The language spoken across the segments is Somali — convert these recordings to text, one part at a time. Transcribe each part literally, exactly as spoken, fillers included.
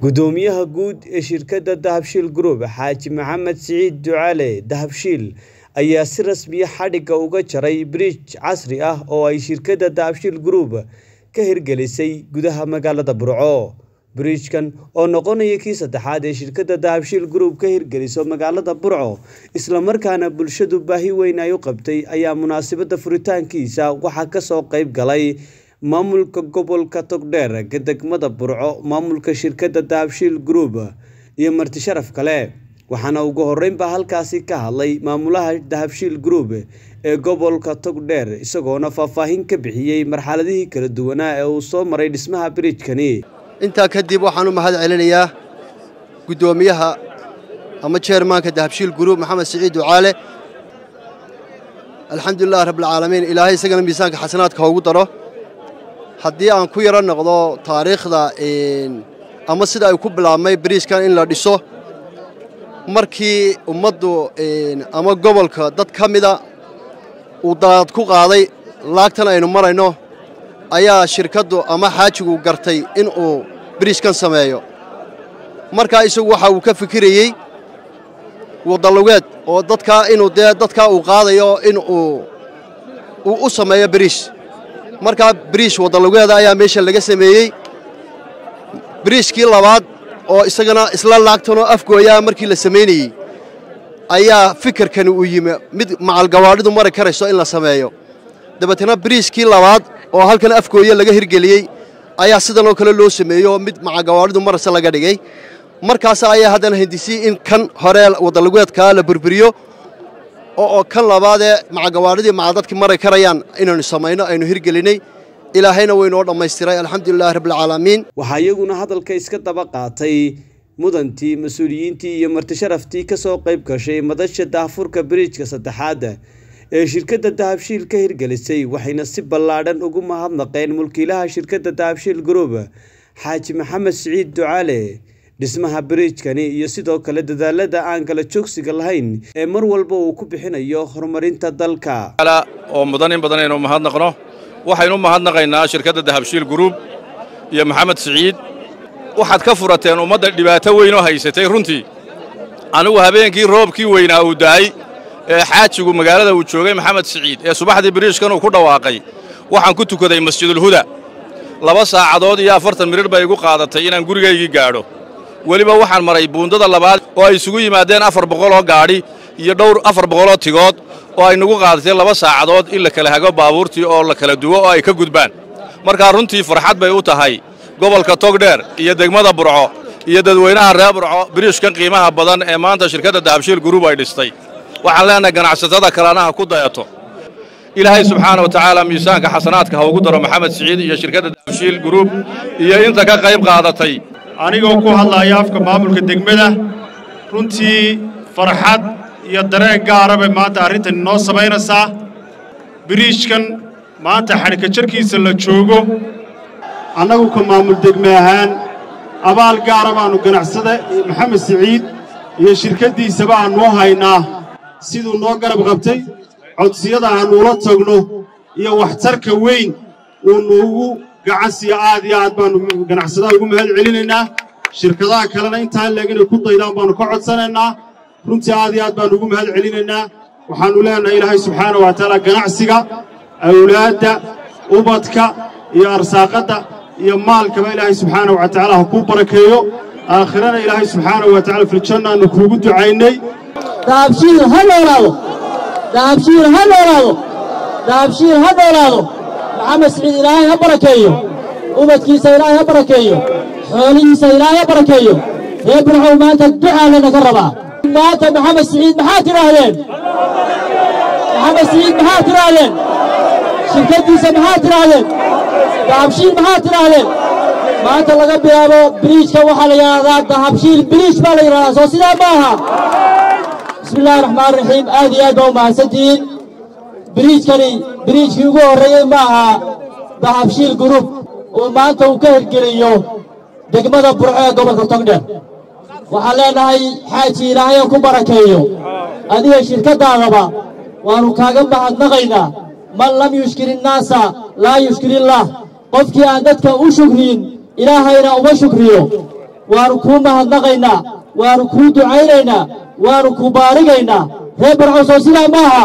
gudoomiyaha guud ee shirkadda Dahabshiil Group Xaaji Maxamed Siciid Ducaale Dahabshiil ayaa si rasmi ah xadhiga uga jaray bridge casri ah oo ay shirkadda Dahabshiil Group ka hirgelisay gudaha magaalada Burco. Bridge-kan oo noqonaya kii saddexaad ee shirkadda Dahabshiil Group ka hirgeliso magaalada Burco isla markaana bulshadu baahi weyn ay u qabtay ayaa munaasabada furitaankiisa waxa ka soo qayb galay maamulka gobolka Togdheer degmada Burco, maamulka shirkadda Dahabshiil Group iyo marti sharaf kale. waxaana ugu horeynba halkaasi ka hadlay maamulaha Dahabshiil Group ee gobolka Togdheer isagoona faahfaahin ka bixiyay marxaladihii kala duwanaa ee uu soo maray dhismaha bridge-kani. inta kadib waxaan u mahad celinayaa gudoomiyaha ama chairmanka Dahabshiil Group Maxamed Siciid Ducaale. alxamdulillah rabbil caalamiin, ilaahay isagana miisaanka xasanaadka ugu daro. haddii aan ku yara noqdo taariikhda ama sida ay ku bilaabmay bridge-kan in la dhiso markii ummaddu ama gobolka dad ka mida uu daad ku qaaday laagtan aynu marayno ayaa shirkaddu ama xaajigu gartay in uu bridge-kan sameeyo. markaa isagu waxa uu ka fikirayey wadalugeed oo dadka inuu dee dadka uu qaadayo in uu u sameeyo bridge. markaa bridge wadalugeeda ayaa meesha laga sameeyey. bridge-kii labaad oo isagana isla laagtanoo afgooyaa markii la sameynayey ayaa fikirkani uu yimi mid macal gawaadhidu mari karayso in la sameeyo. dabeetana bridge-kii labaad oo halkan afgooya laga hirgeliyey ayaa sidan oo kale loo sameeyo mid macal gawaadhidu maraysa laga dhigay. markaas ayaa haddana hindisii in kan hore wadalugeedkaa la burburiyo oo kan labaadee macal gawaadhidii macal dadkii mari karayaan inaynu samayno aynu hirgelinay. ilaahayna waynoo dhammaystiray alxamdulillahi rabbil caalamiin. waxaa iyaguna hadalka iska daba qaatay mudantii mas-uuliyiintii iyo marti sharaftii ka soo qayb gashay madasha daahfurka bridge-ka saddexaad ee shirkadda Dahabshiil ka hirgelisay, waxayna si ballaadhan ugu mahadnaqeen mulkiilaha shirkadda Dahabshiil Group Xaaji Maxamed Siciid Ducaale dhismaha bridge-kani iyo sidoo kale dadaalada aan kala joogsiga lahayn ee mar walba uu ku bixinayo horumarinta dalka. oo mudan in badan aynu mahadnaqno waxaynu mahadnaqaynaa shirkadda Dahabshiil Group iyo Maxamed Siciid. waxaad ka furateen ummadda dhibaato weyn oo haysatay runtii. anigu habeenkii roobkii weynaa uu daay ee xaajigu magaalada uu joogay Maxamed Siciid ee subaxdii bridge-kan uu ku dhawaaqay waxaan ku tukaday Masjidul Huda. laba saacadood iyo afartan mirir bay igu qaadatay inaan gurigaygii gaadho. weliba waxaan maray buundada labaad oo ay isugu yimaadeen afar boqol oo gaadhi iyo dhowr afar boqol oo tigood oo ay nagu qaadatay laba saacadood in la kala hago baabuurtii oo la kala duwo oo ay ka gudbaan. markaa runtii farxad bay u tahay gobolka Togdheer iyo degmada Burco iyo dadweynaha reer Burco bridge-kan qiimaha badan ee maanta shirkadda Dahabshiil Group ay dhistay. waxaan leenahay ganacsatada kalena ku dayato. ilaahay subxaanahu wa ta'aala miisaanka xasanaadka ha ugu daro Maxamed Siciid iyo shirkadda Dahabshiil Group iyo inta ka qayb qaadatay. anigoo ku hadlaya afka maamulka degmada runtii farxad iyo dareen gaar ah bay maanta arrintan noo samaynaysaa. bridge-kan maanta xadhka jarkiisa la joogo annagu ka maamul degme ahaan abaal gaara baanu ganacsada Maxamed Siciid iyo shirkaddiisaba aanu haynaa siduu noo garab qabtay codsiyada aanu la tagno iyo waxtarka weyn uu noogu gacan siiyo. aad iyo aad baanu ganacsadaha ugu mahad celinaynaa. shirkadaha kalena intaan leeg inay ku daydaan baanu ka codsanaynaa. runtii aad iyo aad baanu ugu mahad celinaynaa. waxaannu leenahay ilaahay subxaanahu wa tacaala ganacsiga awlaadda ubadka iyo arsaaqadda iyo maalkaba ilaahay subxaanahu wa tacaala ha kuu barakeeyo. aakhirana ilaahay subxaanahu wa tacaala filjannaannu kuugu ducaynay. dahabshiil ha noolaado, dahabshiil ha noolaado, dahabshiil ha noolaado. maxamed siciid ilaahay ha barakeeyo, ubadkiisa ilaahay ha barakeeyo, xoolihiisa ilaahay ha barakeeyo. reer Burco maanta ducaa lanaga rabaa. maanta maxamed siciid maxaa tidhaahdeen? maxamed siciid maxaa tidhaahdeen? shirkaddiisa maxaa tidhaahdeen? dahabshiil maxaa tidhaahdeen? maanta laga bilaabo bridge-ka waxaa la yidhaahdaa Dahabshiil bridge baa la yidhahdaa, soo sidaa ma aha? bismillaahi raxmaani raxiim. aad iyo aad baa u mahadsantihiin. bridge-kani bridge-kii ugu horreeyey ma aha Dahabshiil Group oo maanta uu ka hirgeliyo degmada Burco ee gobolka Togdheer. waxaan leenahay xaaji ilaahay ku barakeeyo adiga shirkadaadaba waanu kaaga mahadnaqaynaa. man lam yushkiri nnaasa laa yushkiri illaah. qofkii aan dadka u shukriyin ilaahayna uma shukriyo. waanu kuu mahadnaqaynaa waanu kuu ducaynaynaa waanu kuu baarigaynaa reer burco soo sidaa maaha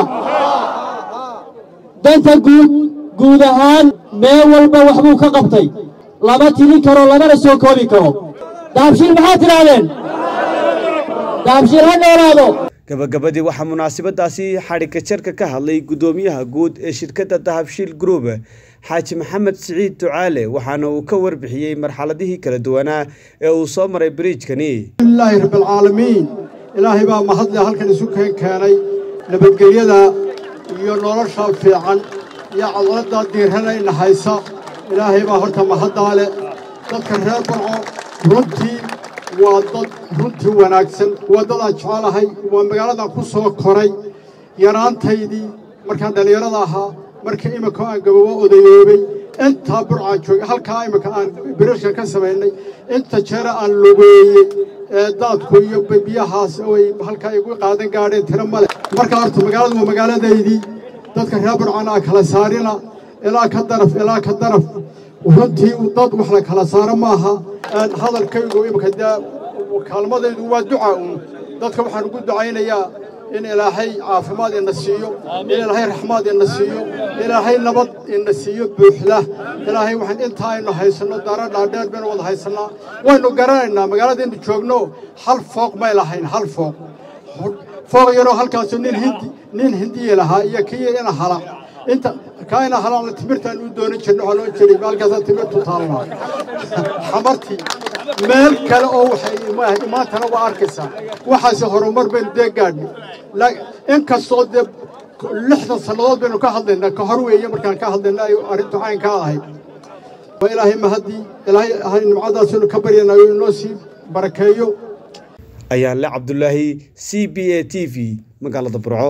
danta guud guud ahaan meel walba waxbuu ka qabtay lama tilin karo lamana soo koobi karo dahabshiil maxaad tidhaahdeen dahabshiil ha noolaado gabagabadii waxaa munaasabadaasi xadhigga jarka ka hadlay guddoomiyaha guud ee shirkadda dahabshiil group xaaji maxamed siciid ducaale waxaana uu ka warbixiyey marxaladihii kala duwanaa ee uu soo maray bariijkani ilaahi rabbil caalamiin ilaahay baa mahadle halkan isu keenay nabadgelyada iyo nolosha fiican iyo cadaalada diirana in haysa ilaahay baa horta mahadaale dadka reer burco runtii waa dad runtii wanaagsan waa dad aan jecelahay waa magaaladan ku soo koray yaraantaydii markaan dhallinyarada ahaa markii imika aan gababo odayoobay intaa burcaan joogay halkaa imika aan biriishkan ka samaynay inta jeera aan lugeeyey ee daadku iyo biyahaas oy halkaa igu qaadan gaadheen tiro male markaa horta magaaladu waa magaaladaydii dadka reer burcana aan kala saarina ilaa ka daraf ilaa ka daraf runtii dad wax la kala saaro maaha hadalkaygu imika dee kaalmadaydu waa duca uun dadka waxaan ugu ducaynayaa in ilaahay caafimaad ina siiyo in ilaahay raxmaad ina siiyo ilaahay nabad ina siiyo buuxda ilaahay waxaan intaa aynu haysanno dara dhaadheer baynu wada haysannaa waynu garanaynaa magaaladaynu joogno hal fooq may lahayn hal fooq fooq yaroo halkaasoo nin hindi nin hindiya lahaa iyo kii ina hala inta kaina halana timirtaan u doonan jirno waxaa loo jiray maalkaasa timirtu taallaa xamartii meel kale oo waxay maantana waa arkaysaa waxaase horumar baynu dee gaadhnay inkastoo dee lixdan sannadood baynu ka hadlaynaa ka hor weeye markaan ka hadlayna ay arrintu caynkaa ahayd waa ilaahay mahadii ilaahay nimcadaasaynu ka baryanaayo inoo sii barakeeyo ayaan le cabdulaahi c b a t v magaalada burco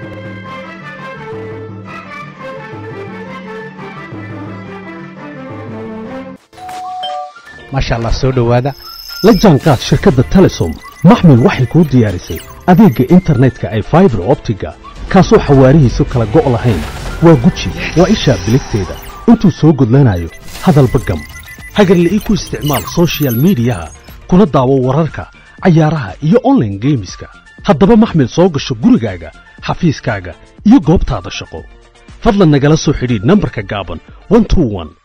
maasha allah soo dhowaada la jaanqaad shirkadda telesom maxmil waxay kuu diyaarisay adeegga internetka ay faibar optiga kaasoo xawaarihiisu kala go' lahayn waa guji waa ishaa biligteeda intuu soo gudlanayo hadalba gam hagarla'ii ku isticmaal soshiyal miidiyaha kuna daawo wararka cayaaraha iyo onlaine geemiska haddaba maxmil soo gasho gurigaaga xafiiskaaga iyo goobtaada shaqo fadlan nagala soo xidhiidh nambarka gaaban one two one